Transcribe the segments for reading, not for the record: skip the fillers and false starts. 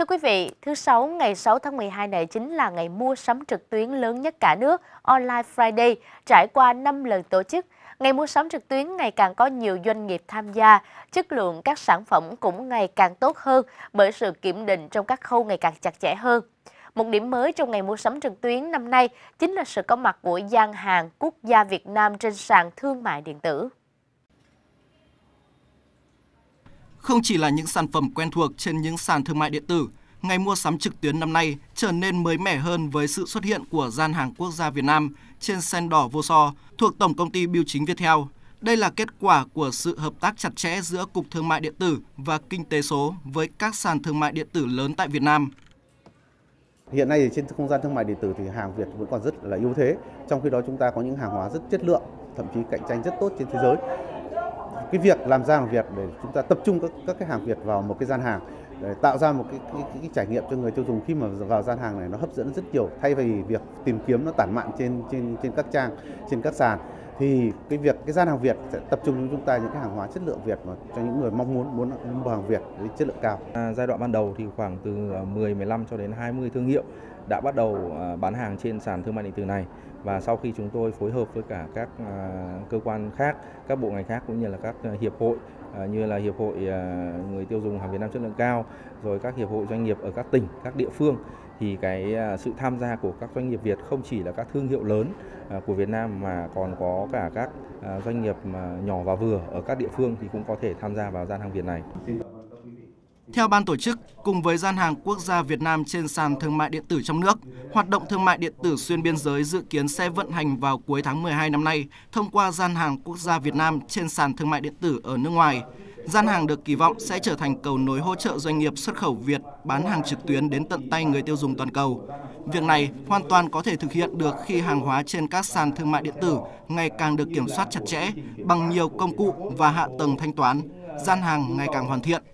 Thưa quý vị, thứ Sáu ngày 6 tháng 12 này chính là ngày mua sắm trực tuyến lớn nhất cả nước, Online Friday, trải qua 5 lần tổ chức. Ngày mua sắm trực tuyến ngày càng có nhiều doanh nghiệp tham gia, chất lượng các sản phẩm cũng ngày càng tốt hơn bởi sự kiểm định trong các khâu ngày càng chặt chẽ hơn. Một điểm mới trong ngày mua sắm trực tuyến năm nay chính là sự có mặt của gian hàng quốc gia Việt Nam trên sàn thương mại điện tử. Không chỉ là những sản phẩm quen thuộc trên những sàn thương mại điện tử, ngày mua sắm trực tuyến năm nay trở nên mới mẻ hơn với sự xuất hiện của gian hàng quốc gia Việt Nam trên sen đỏ vô so thuộc Tổng công ty Bưu chính Viettel. Đây là kết quả của sự hợp tác chặt chẽ giữa Cục Thương mại điện tử và Kinh tế số với các sàn thương mại điện tử lớn tại Việt Nam. Hiện nay thì trên không gian thương mại điện tử thì hàng Việt vẫn còn rất là ưu thế, trong khi đó chúng ta có những hàng hóa rất chất lượng, thậm chí cạnh tranh rất tốt trên thế giới. Cái việc làm ra hàng Việt để chúng ta tập trung các cái hàng Việt vào một cái gian hàng để tạo ra một cái trải nghiệm cho người tiêu dùng khi mà vào gian hàng này nó hấp dẫn rất nhiều, thay vì việc tìm kiếm nó tản mạn trên các trang, trên các sàn, thì cái gian hàng Việt sẽ tập trung cho chúng ta những cái hàng hóa chất lượng Việt mà cho những người mong muốn mua hàng Việt với chất lượng cao. Giai đoạn ban đầu thì khoảng từ 10, 15 cho đến 20 thương hiệu đã bắt đầu bán hàng trên sàn thương mại điện tử này. Và sau khi chúng tôi phối hợp với cả các cơ quan khác, các bộ ngành khác cũng như là các hiệp hội như là Hiệp hội Người tiêu dùng hàng Việt Nam chất lượng cao, rồi các hiệp hội doanh nghiệp ở các tỉnh, các địa phương, thì cái sự tham gia của các doanh nghiệp Việt không chỉ là các thương hiệu lớn của Việt Nam mà còn có cả các doanh nghiệp nhỏ và vừa ở các địa phương thì cũng có thể tham gia vào gian hàng Việt này. Theo ban tổ chức, cùng với gian hàng quốc gia Việt Nam trên sàn thương mại điện tử trong nước, hoạt động thương mại điện tử xuyên biên giới dự kiến sẽ vận hành vào cuối tháng 12 năm nay thông qua gian hàng quốc gia Việt Nam trên sàn thương mại điện tử ở nước ngoài. Gian hàng được kỳ vọng sẽ trở thành cầu nối hỗ trợ doanh nghiệp xuất khẩu Việt bán hàng trực tuyến đến tận tay người tiêu dùng toàn cầu. Việc này hoàn toàn có thể thực hiện được khi hàng hóa trên các sàn thương mại điện tử ngày càng được kiểm soát chặt chẽ bằng nhiều công cụ và hạ tầng thanh toán. Gian hàng ngày càng hoàn thiện.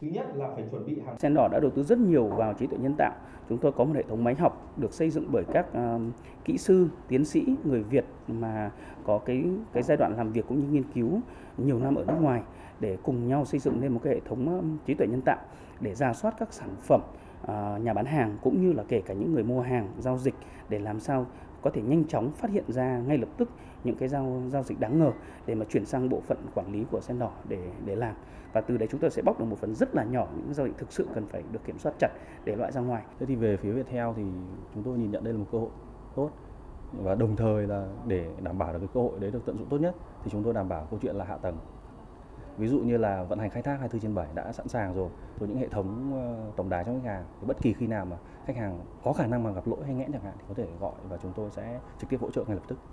Sen đỏ đã đầu tư rất nhiều vào trí tuệ nhân tạo. Chúng tôi có một hệ thống máy học được xây dựng bởi các kỹ sư, tiến sĩ người Việt mà có cái giai đoạn làm việc cũng như nghiên cứu nhiều năm ở nước ngoài để cùng nhau xây dựng nên một cái hệ thống trí tuệ nhân tạo để rà soát các sản phẩm nhà bán hàng cũng như là kể cả những người mua hàng, giao dịch để làm sao có thể nhanh chóng phát hiện ra ngay lập tức những cái giao dịch đáng ngờ để mà chuyển sang bộ phận quản lý của Sen đỏ để làm. Và từ đấy chúng tôi sẽ bóc được một phần rất là nhỏ những giao dịch thực sự cần phải được kiểm soát chặt để loại ra ngoài. Thế thì về phía Viettel thì chúng tôi nhìn nhận đây là một cơ hội tốt, và đồng thời là để đảm bảo được cái cơ hội đấy được tận dụng tốt nhất thì chúng tôi đảm bảo câu chuyện là hạ tầng. Ví dụ như là vận hành khai thác 24/7 đã sẵn sàng rồi những hệ thống tổng đài cho khách hàng, thì bất kỳ khi nào mà khách hàng có khả năng mà gặp lỗi hay nghẽn chẳng hạn thì có thể gọi và chúng tôi sẽ trực tiếp hỗ trợ ngay lập tức.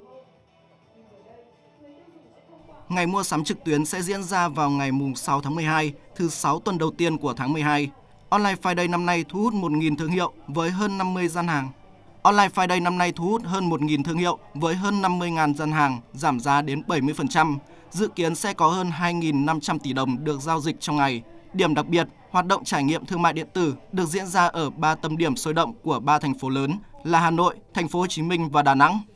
Ngày mua sắm trực tuyến sẽ diễn ra vào ngày 6 tháng 12, thứ 6 tuần đầu tiên của tháng 12. Online Friday năm nay thu hút 1.000 thương hiệu với hơn 50 gian hàng. Online Friday năm nay thu hút hơn 1.000 thương hiệu với hơn 50.000 gian hàng, giảm giá đến 70%. Dự kiến sẽ có hơn 2.500 tỷ đồng được giao dịch trong ngày. Điểm đặc biệt, hoạt động trải nghiệm thương mại điện tử được diễn ra ở 3 tâm điểm sôi động của 3 thành phố lớn là Hà Nội, Thành phố Hồ Chí Minh và Đà Nẵng.